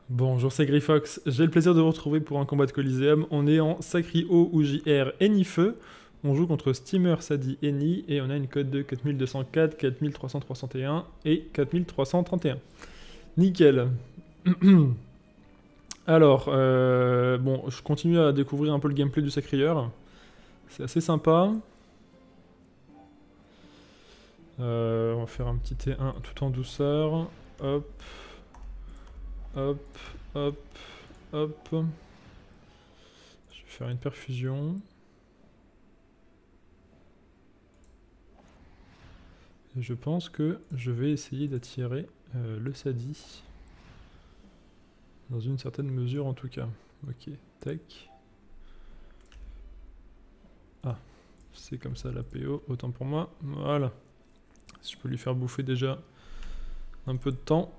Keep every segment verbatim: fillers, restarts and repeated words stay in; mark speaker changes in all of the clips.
Speaker 1: Bonjour, c'est Grifox. J'ai le plaisir de vous retrouver pour un combat de Coliseum. On est en Sacri-O ou J R Enifeu. On joue contre Steamer Sadi Eni et on a une cote de quatre mille deux cent quatre, quatre mille trois cent soixante et un et quatre mille trois cent trente et un. Nickel. Alors, euh, bon, je continue à découvrir un peu le gameplay du Sacrieur. C'est assez sympa. Euh, on va faire un petit T un tout en douceur. Hop. Hop, hop, hop. Je vais faire une perfusion. Et je pense que je vais essayer d'attirer euh, le Sadi. Dans une certaine mesure en tout cas. Ok, tac. Ah, c'est comme ça la P O, autant pour moi. Voilà. Si je peux lui faire bouffer déjà un peu de temps.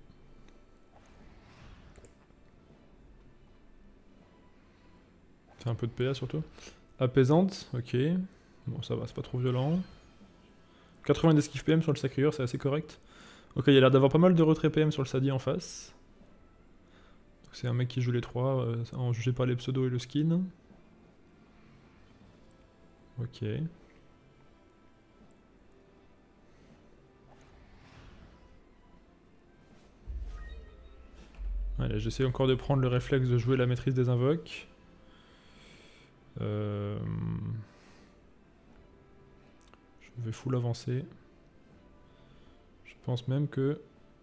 Speaker 1: Fait un peu de P A surtout. Apaisante, ok. Bon, ça va, c'est pas trop violent. quatre-vingts d'esquive P M sur le Sacrieur, c'est assez correct. Ok, il y a l'air d'avoir pas mal de retrait P M sur le Sadi en face. C'est un mec qui joue les trois, euh, en jugé par les pseudos et le skin. Ok. Allez, j'essaie encore de prendre le réflexe de jouer la maîtrise des invoques. Euh... Je vais full avancer. Je pense même que...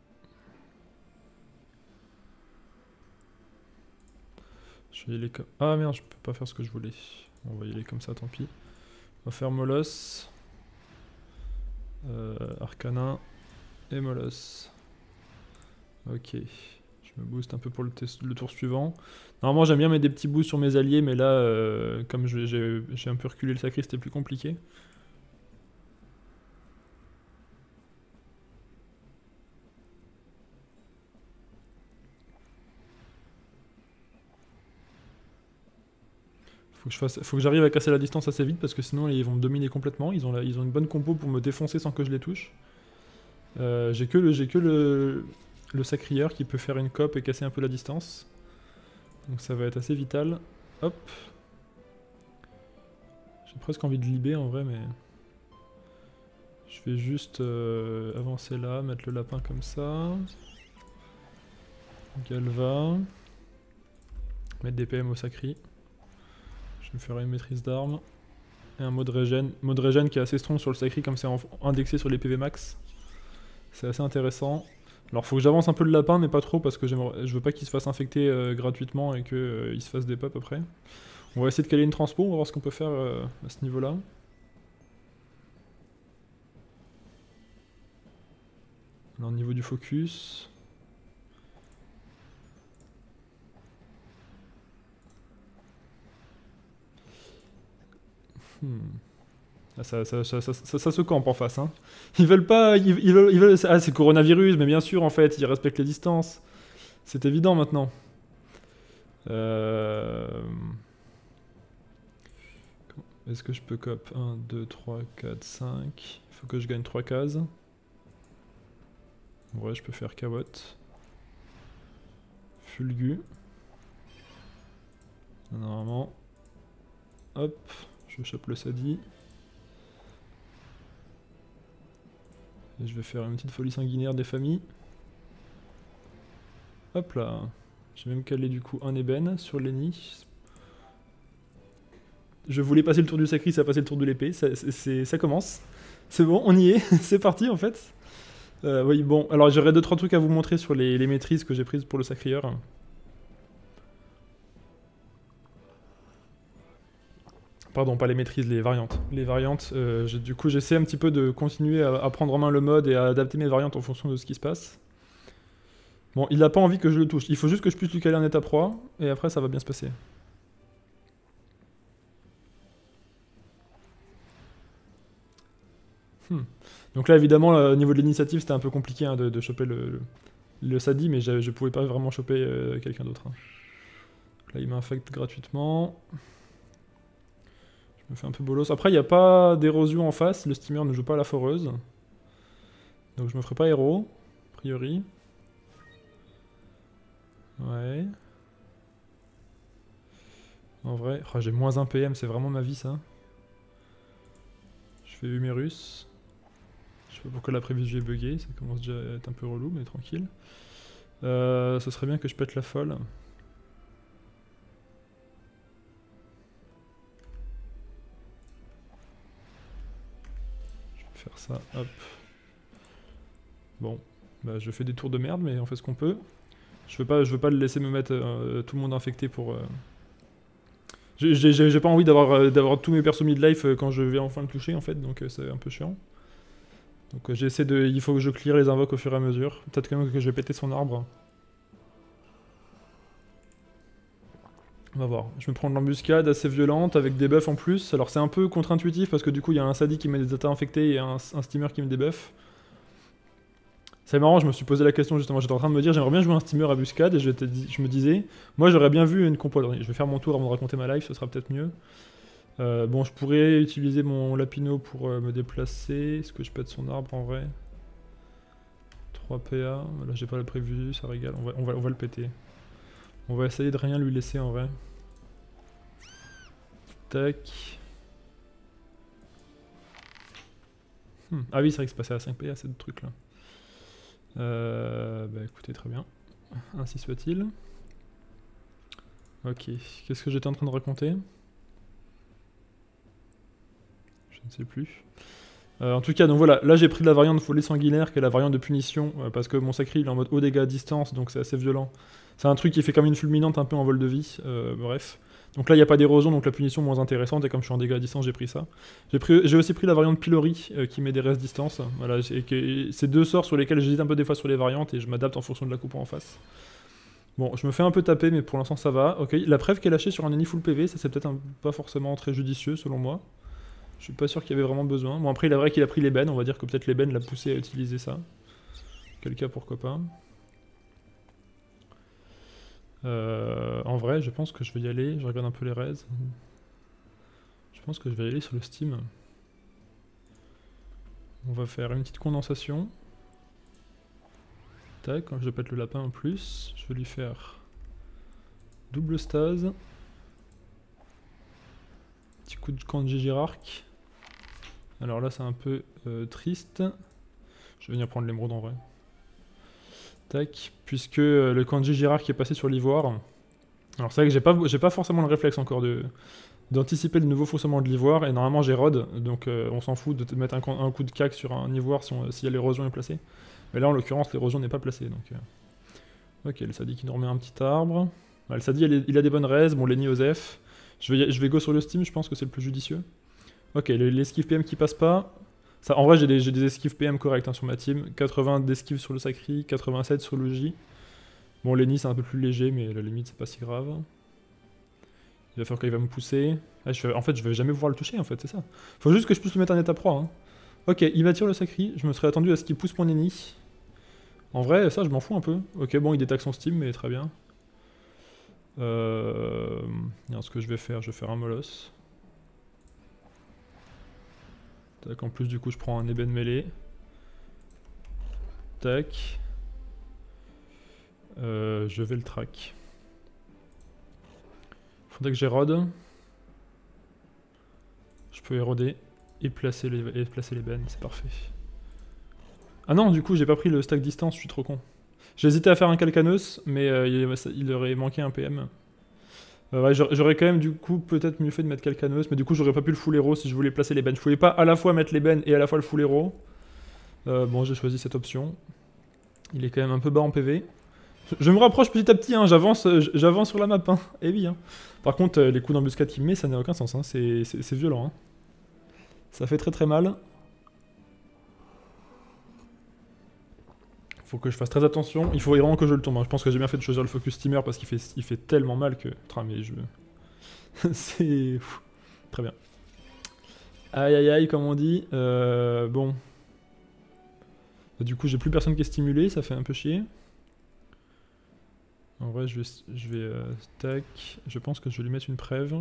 Speaker 1: Je vais y aller comme... Ah merde, je peux pas faire ce que je voulais. On va y aller comme ça, tant pis. On va faire Moloss. Euh, Arcanin. Et Moloss. Ok. Je me booste un peu pour le, le tour suivant. Normalement j'aime bien mettre des petits boosts sur mes alliés, mais là, euh, comme j'ai un peu reculé le sacré, c'était plus compliqué. Faut que je fasse, faut que j'arrive à casser la distance assez vite, parce que sinon ils vont me dominer complètement. Ils ont, la, ils ont une bonne compo pour me défoncer sans que je les touche. Euh, j'ai que, le, j'ai que le, le sacrieur qui peut faire une cope et casser un peu la distance. Donc ça va être assez vital. Hop. J'ai presque envie de libérer en vrai, mais... Je vais juste euh, avancer là, mettre le lapin comme ça. Galva. Mettre des P M au sacri. Je me ferai une maîtrise d'armes. Et un mode régène. Mode régène qui est assez strong sur le sacri, comme c'est indexé sur les P V max. C'est assez intéressant. Alors faut que j'avance un peu le lapin, mais pas trop, parce que je veux pas qu'il se fasse infecter euh, gratuitement et qu'il euh, se fasse des pop après. On va essayer de caler une transpo, on va voir ce qu'on peut faire euh, à ce niveau-là. Alors au niveau du focus... Hmm. Ah, ça, ça, ça, ça, ça se campe en face. Hein. Ils veulent pas... Ils, ils veulent, ils veulent, ah, c'est coronavirus, mais bien sûr, en fait, ils respectent les distances. C'est évident maintenant. Euh... Est-ce que je peux cop un, deux, trois, quatre, cinq. Il faut que je gagne trois cases. Ouais, je peux faire Kawot. Fulgu. Normalement. Hop, je chope le Sadi. Et je vais faire une petite folie sanguinaire des familles. Hop là. J'ai même calé du coup un ébène sur l'Eni. Je voulais passer le tour du sacri, ça a passé le tour de l'épée. Ça, ça commence. C'est bon, on y est. C'est parti en fait. Euh, oui, bon. Alors j'aurais deux trois trucs à vous montrer sur les, les maîtrises que j'ai prises pour le sacrieur. Pardon, pas les maîtrises, les variantes. Les variantes, euh, du coup j'essaie un petit peu de continuer à, à prendre en main le mode et à adapter mes variantes en fonction de ce qui se passe. Bon, il n'a pas envie que je le touche, il faut juste que je puisse lui caler un état proie, et après ça va bien se passer. Hmm. Donc là évidemment, au niveau de l'initiative, c'était un peu compliqué hein, de, de choper le, le, le Sadi, mais je, je pouvais pas vraiment choper euh, quelqu'un d'autre. Hein. Là il m'infecte gratuitement. Je me fais un peu bolos. Après, il n'y a pas d'érosion en face. Le steamer ne joue pas à la foreuse. Donc je me ferai pas héros, a priori. vrai. Oh, j'ai moins un P M, c'est vraiment ma vie ça. Je fais Humérus. Je sais pas pourquoi la prévision est buggée, ça commence déjà à être un peu relou, mais tranquille. Euh, ce serait bien que je pète la folle. Je vais faire ça, hop. Bon, bah je fais des tours de merde, mais on fait ce qu'on peut. Je veux pas, je veux pas le laisser me mettre euh, tout le monde infecté pour... Euh... J'ai pas envie d'avoir euh, d'avoir tous mes persos mid-life euh, quand je vais enfin le toucher en fait, donc euh, c'est un peu chiant. Donc euh, j'essaie de... Il faut que je clear les invoques au fur et à mesure. Peut-être quand même que je vais péter son arbre. On va voir. Je me prends de l'embuscade assez violente avec des buffs en plus. Alors c'est un peu contre-intuitif parce que du coup il y a un Sadi qui met des attaques infectés et un, un steamer qui me débuff. C'est marrant, je me suis posé la question justement, j'étais en train de me dire j'aimerais bien jouer un steamer à buscade et je, je me disais, moi j'aurais bien vu une compo. Je vais faire mon tour avant de raconter ma life, ce sera peut-être mieux. Euh, bon, je pourrais utiliser mon lapino pour euh, me déplacer. Est-ce que je pète son arbre en vrai? trois P A, là j'ai pas le prévu, ça régale, on va, on, va, on va le péter. On va essayer de rien lui laisser en vrai. Tac. Hmm. Ah oui, c'est vrai que c'est passé à cinq P A, ces deux trucs là. Euh, bah écoutez, très bien. Ainsi soit-il. Ok, qu'est-ce que j'étais en train de raconter? Je ne sais plus. Euh, en tout cas, donc voilà, là j'ai pris la variante folie sanguinaire, qui est la variante de punition, euh, parce que mon sacré il est en mode haut dégâts à distance, donc c'est assez violent. C'est un truc qui fait comme une fulminante un peu en vol de vie, euh, bref. Donc là il n'y a pas d'érosion, donc la punition moins intéressante, et comme je suis en dégâts à distance, j'ai pris ça. J'ai aussi pris la variante pilori, euh, qui met des restes distance. Voilà, c'est deux sorts sur lesquels j'hésite un peu des fois sur les variantes, et je m'adapte en fonction de la coupe en face. Bon, je me fais un peu taper, mais pour l'instant ça va. Ok, la preuve qui est lâchée sur un ennemi full P V, ça c'est peut-être pas forcément très judicieux selon moi. Je suis pas sûr qu'il y avait vraiment besoin. Bon après il est vrai qu'il a pris l'ébène, on va dire que peut-être l'ébène l'a poussé à utiliser ça. Quel cas pourquoi pas. Euh, en vrai je pense que je vais y aller, je regarde un peu les raids. Je pense que je vais y aller sur le Steam. On va faire une petite condensation. Tac, quand je pète le lapin en plus, je vais lui faire double stase. Petit coup de Kanji Girark. Alors là c'est un peu euh, triste. Je vais venir prendre l'émeraude en vrai. Tac, puisque euh, le Kanji Girark est passé sur l'ivoire. Alors c'est vrai que j'ai pas, j'ai pas forcément le réflexe encore de d'anticiper le nouveau faussement de l'ivoire, et normalement j'ai Rod, donc euh, on s'en fout de te mettre un, un coup de cac sur un ivoire si, on, si l'érosion est placée. Mais là en l'occurrence l'érosion n'est pas placée, donc... Euh... Ok, le Sadi qui nous remet un petit arbre. Ouais, le Sadi il, il a des bonnes raises, bon Lenny Osef. Je vais, je vais go sur le Steam, je pense que c'est le plus judicieux. Ok, l'esquive P M qui passe pas. Ça, en vrai, j'ai des, des esquives P M corrects hein, sur ma team. quatre-vingts d'esquives sur le Sacri, quatre-vingt-sept sur le J. Bon, Lenny c'est un peu plus léger, mais à la limite c'est pas si grave. Il va falloir qu'il va me pousser. Ah, je fais, en fait, je vais jamais pouvoir le toucher, en fait, c'est ça. Faut juste que je puisse le mettre en état pro. Hein. Ok, il m'attire le Sacri. Je me serais attendu à ce qu'il pousse mon ennemi. En vrai, ça, je m'en fous un peu. Ok, bon, il détaque son Steam, mais très bien. Euh... Alors, ce que je vais faire, je vais faire un molosse. Tac, en plus, du coup, je prends un ébène mêlé. Tac. Euh, je vais le track. Faudrait que j'érode. Je peux éroder et placer les, et placer les bennes, c'est parfait. Ah non, du coup, j'ai pas pris le stack distance, je suis trop con. J'ai hésité à faire un Calcanos, mais euh, il, il aurait manqué un P M. Euh, ouais, j'aurais quand même du coup peut-être mieux fait de mettre Calcanos, mais du coup j'aurais pas pu le full hero si je voulais placer les bennes. Je pouvais pas à la fois mettre les bennes et à la fois le full hero. Euh, bon, j'ai choisi cette option. Il est quand même un peu bas en P V. Je me rapproche petit à petit, hein, j'avance j'avance sur la map. Hein. Et oui. Hein. Par contre, les coups d'embuscade qu'il met, ça n'a aucun sens. Hein. C'est violent. Hein. Ça fait très très mal. Faut que je fasse très attention. Il faut vraiment que je le tombe. Hein. Je pense que j'ai bien fait de choisir le focus steamer parce qu'il fait, il fait tellement mal que... Tra, mais je... C'est... Très bien. Aïe aïe aïe, comme on dit. Euh, bon. Du coup, j'ai plus personne qui est stimulé. Ça fait un peu chier. En vrai, je vais... Je vais euh, tac. Je pense que je vais lui mettre une prève.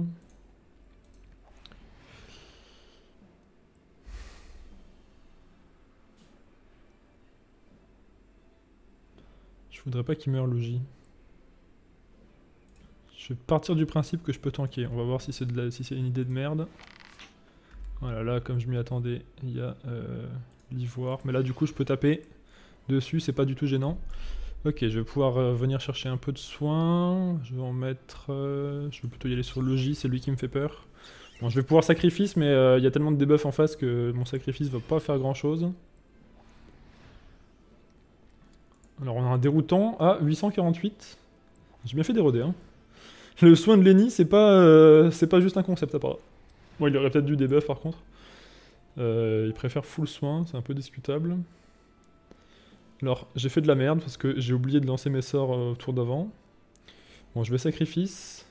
Speaker 1: Je voudrais pas qu'il meure le J. Je vais partir du principe que je peux tanker. On va voir si c'est la... si une idée de merde. Voilà, là, comme je m'y attendais, il y a euh, l'ivoire. Mais là, du coup, je peux taper dessus, c'est pas du tout gênant. Ok, je vais pouvoir euh, venir chercher un peu de soins. Je vais en mettre... Euh, je vais plutôt y aller sur logis, c'est lui qui me fait peur. Bon, je vais pouvoir sacrifice, mais il euh, y a tellement de debuffs en face que mon sacrifice va pas faire grand chose. Alors, on a un déroutant à huit cent quarante-huit. J'ai bien fait d'éroder, hein. Le soin de Lenny, c'est pas, euh, c'est pas juste un concept à part. Bon, il aurait peut-être dû debuff par contre. Euh, il préfère full soin, c'est un peu discutable. Alors, j'ai fait de la merde parce que j'ai oublié de lancer mes sorts euh, au tour d'avant. Bon, je vais sacrifice.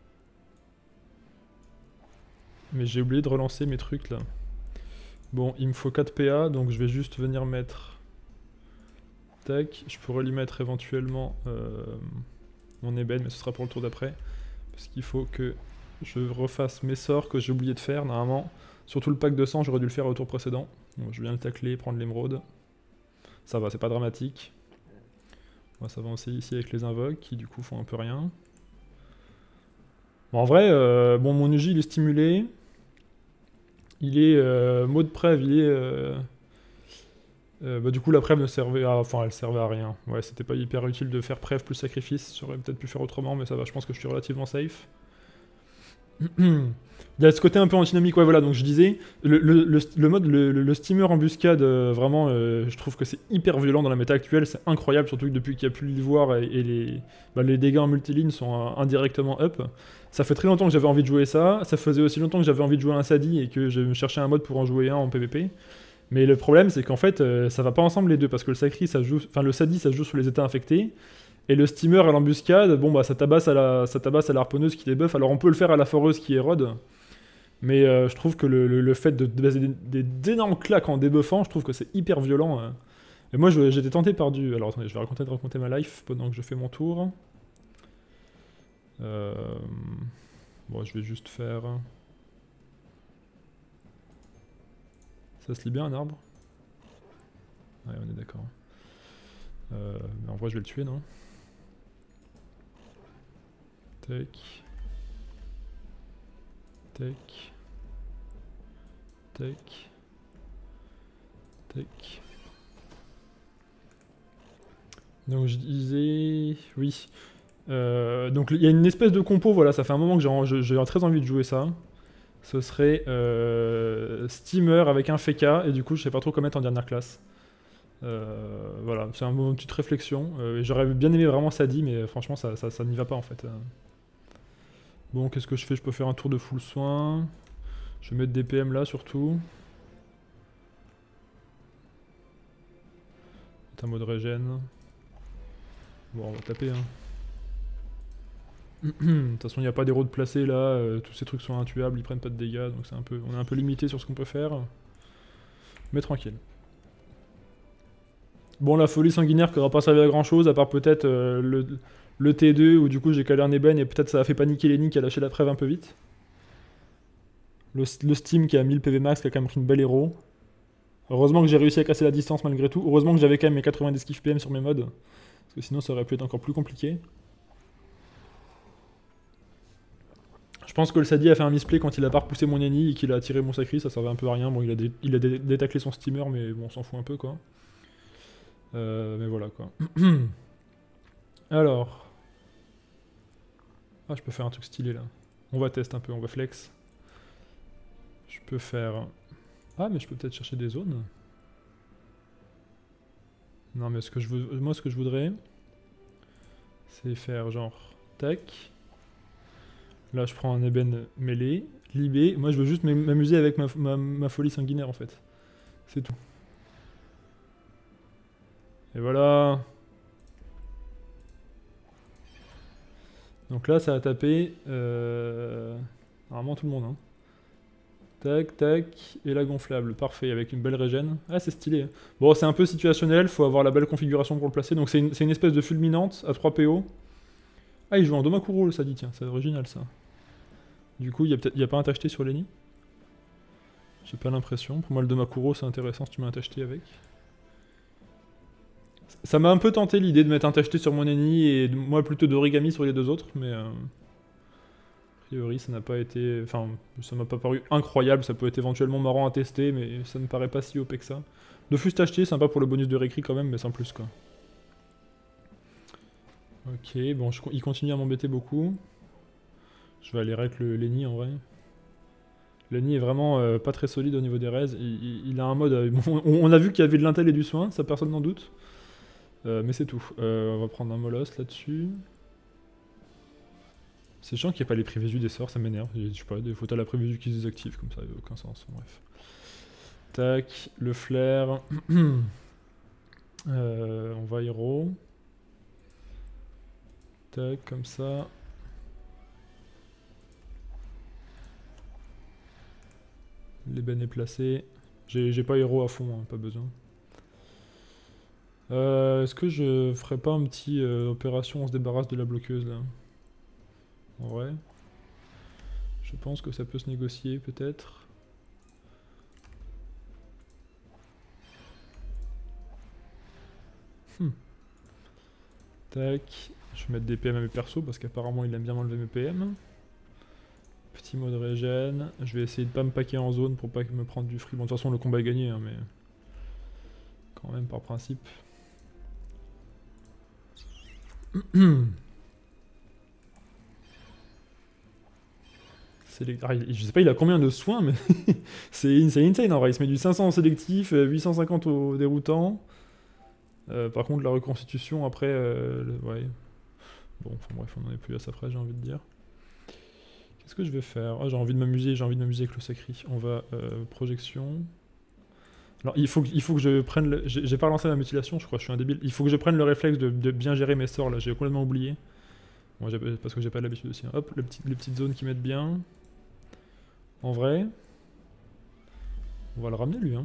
Speaker 1: Mais j'ai oublié de relancer mes trucs là. Bon, il me faut quatre P A, donc je vais juste venir mettre... Tac, je pourrais lui mettre éventuellement euh, mon ébène, mais ce sera pour le tour d'après. Parce qu'il faut que je refasse mes sorts que j'ai oublié de faire, normalement. Surtout le pack de sang, j'aurais dû le faire au tour précédent. Bon, je viens le tacler, prendre l'émeraude. Ça va, c'est pas dramatique. On va s'avancer ici avec les invoques, qui du coup font un peu rien. Bon, en vrai, euh, bon, mon U J il est stimulé. Il est euh, mode preuve, il est... Euh, euh, bah, du coup, la preuve ne servait à... Enfin, elle servait à rien. Ouais, c'était pas hyper utile de faire preuve plus sacrifice. J'aurais peut-être pu faire autrement, mais ça va, je pense que je suis relativement safe. Il y a ce côté un peu antinomique, ouais, voilà, donc je disais, le, le, le, le mode, le, le steamer embuscade, euh, vraiment, euh, je trouve que c'est hyper violent dans la méta actuelle, c'est incroyable, surtout que depuis qu'il n'y a plus l'ivoire et, et les, bah, les dégâts en multiligne sont euh, indirectement up. Ça fait très longtemps que j'avais envie de jouer ça, ça faisait aussi longtemps que j'avais envie de jouer un Sadi et que je cherchais un mode pour en jouer un en P V P. Mais le problème, c'est qu'en fait, euh, ça va pas ensemble les deux, parce que le Sacri, ça joue, enfin le Sadi, ça joue sur les états infectés. Et le steamer à l'embuscade, bon bah ça tabasse à la, ça tabasse à la harponneuse qui débuff. Alors on peut le faire à la foreuse qui érode. Mais euh, je trouve que le, le, le fait de baser des, d'énormes claques en débuffant, je trouve que c'est hyper violent. Hein. Et moi j'étais tenté par du... Alors attendez, je vais raconter de raconter ma life pendant que je fais mon tour. Euh... Bon, je vais juste faire... Ça se lit bien un arbre? Ouais, on est d'accord. Euh, mais en vrai je vais le tuer, non? Tac. Tac. Tac. Tac. Donc je disais... Oui. Euh, donc il y a une espèce de compo, voilà, ça fait un moment que j'ai très envie de jouer ça. Ce serait euh, Steamer avec un Feka, et du coup je sais pas trop quoi mettre en dernière classe. Euh, voilà, c'est une petite réflexion. Euh, J'aurais bien aimé vraiment Sadi, mais franchement ça, ça, ça n'y va pas en fait. Bon, qu'est-ce que je fais? Je peux faire un tour de full soin. Je vais mettre des P M là surtout. C'est un mode régène. Bon, on va taper. Hein. De toute façon, il n'y a pas d'héros de placé là. Euh, tous ces trucs sont intuables, ils prennent pas de dégâts, donc c'est un peu, on est un peu limité sur ce qu'on peut faire. Mais tranquille. Bon, la folie sanguinaire qui aura pas servi à grand chose, à part peut-être euh, le, le T deux où du coup j'ai calé un ébène et peut-être ça a fait paniquer Lenny qui a lâché la trêve un peu vite. Le, le Steam qui a mille P V max, qui a quand même pris une belle héros. Heureusement que j'ai réussi à casser la distance malgré tout. Heureusement que j'avais quand même mes quatre-vingt-dix skiff P M sur mes mods. Parce que sinon ça aurait pu être encore plus compliqué. Je pense que le Sadi a fait un misplay quand il a pas repoussé mon Nenny et qu'il a tiré mon sacri, ça servait un peu à rien. Bon, il a, dé il a dé détaclé son steamer, mais bon, on s'en fout un peu quoi. Euh, mais voilà quoi. Alors. Ah, je peux faire un truc stylé là. On va tester un peu, on va flex. Je peux faire... Ah, mais je peux peut-être chercher des zones. Non, mais ce que je veux... moi, ce que je voudrais, c'est faire genre... Tac. Là, je prends un ébène mêlé. Libé. Moi, je veux juste m'amuser avec ma, ma, ma folie sanguinaire, en fait. C'est tout. Et voilà. Donc là, ça a tapé... Euh... Normalement, tout le monde, hein. Tac, tac, et la gonflable, parfait, avec une belle régène. Ah, c'est stylé. Bon, c'est un peu situationnel, faut avoir la belle configuration pour le placer. Donc c'est une, une espèce de fulminante à trois P O. Ah, il joue en Domakuro, ça dit, tiens, c'est original ça. Du coup, il n'y a, a pas un tacheté sur Lenny? J'ai pas l'impression. Pour moi, le Domakuro, c'est intéressant si tu mets un tacheté avec. Ça m'a un peu tenté l'idée de mettre un tacheté sur mon Lenny et moi plutôt d'origami sur les deux autres, mais... Euh... priori, ça n'a pas été... Enfin, ça m'a pas paru incroyable, ça peut être éventuellement marrant à tester, mais ça ne paraît pas si O P que ça. Dofus acheté, sympa pour le bonus de récrit quand même, mais sans plus quoi. Ok, bon, je, il continue à m'embêter beaucoup. Je vais aller rec le Lenny en vrai. Lenny est vraiment euh, pas très solide au niveau des raids. Il, il, il a un mode... Euh, bon, on a vu qu'il y avait de l'intel et du soin, ça personne n'en doute. Euh, mais c'est tout. Euh, on va prendre un Moloss là-dessus. C'est chiant qu'il n'y ait pas les prévisus des sorts, ça m'énerve. Je sais pas, des fois t'as la prévisu qui se désactive comme ça, il n'y a aucun sens. Bref. Tac, le flair. euh, on va héros. Tac, comme ça. L'ébène est placé. J'ai pas héros à fond, hein, pas besoin. Euh, Est-ce que je ferais pas un petit euh, opération, on se débarrasse de la bloqueuse là? En vrai. Je pense que ça peut se négocier peut-être. Hmm. Tac. Je vais mettre des P M à mes persos parce qu'apparemment il aime bien m'enlever mes P M. Petit mode régène. Je vais essayer de pas me paquer en zone pour pas me prendre du free. Bon, de toute façon le combat est gagné, hein, mais quand même par principe. Ah, il, je sais pas il a combien de soins, mais c'est insane en vrai. Il se met du cinq cents en sélectif, huit cent cinquante au déroutant. Euh, par contre la reconstitution après, euh, le, ouais. Bon, enfin bref, on en est plus à ça près, j'ai envie de dire. Qu'est-ce que je vais faire? Ah, j'ai envie de m'amuser, j'ai envie de m'amuser avec le sacri. On va euh, projection. Alors il faut, il faut que je prenne le... J'ai pas relancé ma mutilation, je crois, je suis un débile. Il faut que je prenne le réflexe de, de bien gérer mes sorts là, j'ai complètement oublié. Bon, parce que j'ai pas l'habitude aussi. Hein. Hop, le petit, les petites zones qui mettent bien. En vrai, on va le ramener lui. Hein.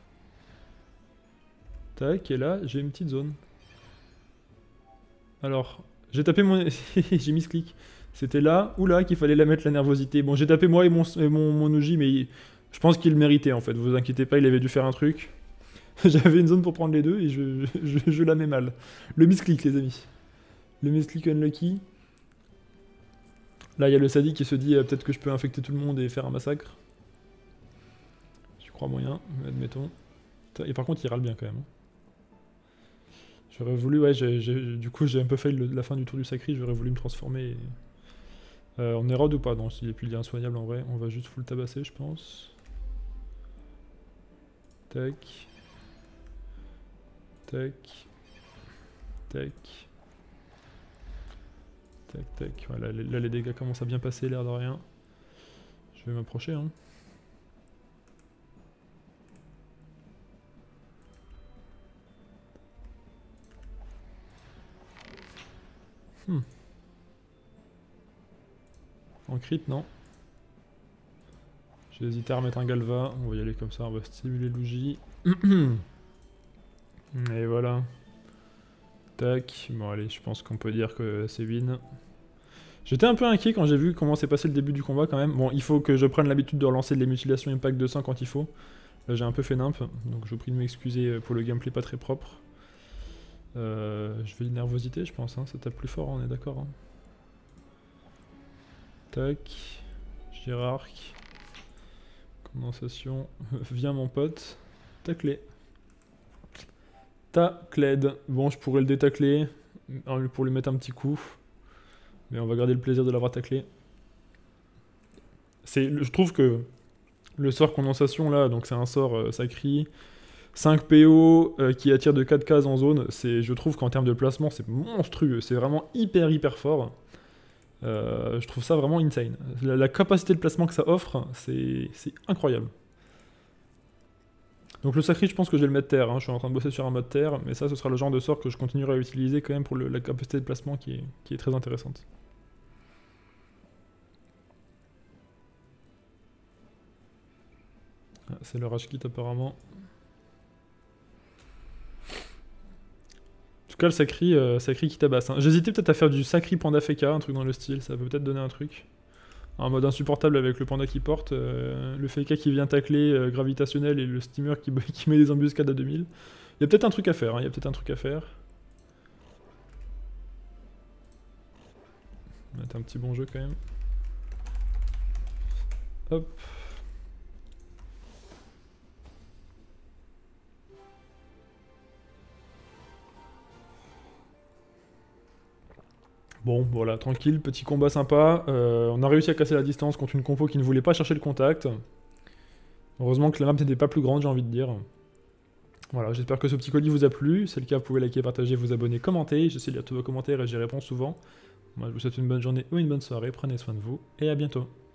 Speaker 1: Tac, et là, j'ai une petite zone. Alors, j'ai tapé mon... j'ai mis ce clic. C'était là ou là qu'il fallait la mettre la nervosité. Bon, j'ai tapé moi et mon, et mon, mon O J, mais il... je pense qu'il le méritait en fait. Vous inquiétez pas, il avait dû faire un truc. J'avais une zone pour prendre les deux et je, je, je, je la mets mal. Le misclick, les amis. Le misclick unlucky. Là, il y a le sadique qui se dit euh, peut-être que je peux infecter tout le monde et faire un massacre. Je crois moyen, admettons. Et par contre, il râle bien quand même. J'aurais voulu, ouais, j ai, j ai, du coup, j'ai un peu fail le, la fin du tour du sacri. J'aurais voulu me transformer. Et... Euh, on est raid ou pas? Non, s'il est plus insoignable en vrai, on va juste full tabasser, je pense. Tac. Tac. Tac. Tac, tac. Voilà, là, les dégâts commencent à bien passer, l'air de rien. Je vais m'approcher, hein. Hmm. En crit, non. J'ai hésité à remettre un Galva. On va y aller comme ça, on va stimuler Luigi. Et voilà. Tac. Bon, allez, je pense qu'on peut dire que c'est win. J'étais un peu inquiet quand j'ai vu comment s'est passé le début du combat quand même. Bon, il faut que je prenne l'habitude de relancer les mutilations impact deux cents quand il faut. Là, j'ai un peu fait nimp, donc je vous prie de m'excuser pour le gameplay pas très propre. Euh, je vais de nervosité, je pense, hein. Ça tape plus fort, on est d'accord. Hein. Tac. Gérarque. Condensation. Viens, mon pote. Taclé. Tacled. Bon, je pourrais le détacler pour lui mettre un petit coup. Mais on va garder le plaisir de l'avoir taclé. Je trouve que le sort condensation là, donc c'est un sort euh, sacri, cinq P O euh, qui attire de quatre cases en zone, je trouve qu'en termes de placement c'est monstrueux, c'est vraiment hyper hyper fort. Euh, je trouve ça vraiment insane. La, la capacité de placement que ça offre, c'est incroyable. Donc le sacri, je pense que je vais le mettre terre, hein. Je suis en train de bosser sur un mode terre, mais ça ce sera le genre de sort que je continuerai à utiliser quand même pour le, la capacité de placement qui est, qui est très intéressante. Ah, c'est le rage kit apparemment. En tout cas le sacri, euh, sacri qui tabasse. Hein. J'hésitais peut-être à faire du sacri panda feka, un truc dans le style, ça peut peut-être donner un truc. Un mode insupportable avec le panda qui porte, euh, le feka qui vient tacler euh, gravitationnel et le steamer qui, qui met des embuscades à deux mille. Il y a peut-être un truc à faire, il hein, y a peut-être un truc à faire. On va mettre un petit bon jeu quand même. Hop. Bon, voilà, tranquille, petit combat sympa. Euh, on a réussi à casser la distance contre une compo qui ne voulait pas chercher le contact. Heureusement que la map n'était pas plus grande, j'ai envie de dire. Voilà, j'espère que ce petit colis vous a plu. Si c'est le cas, vous pouvez liker, partager, vous abonner, commenter. J'essaie de lire tous vos commentaires et j'y réponds souvent. Moi, je vous souhaite une bonne journée ou une bonne soirée. Prenez soin de vous et à bientôt.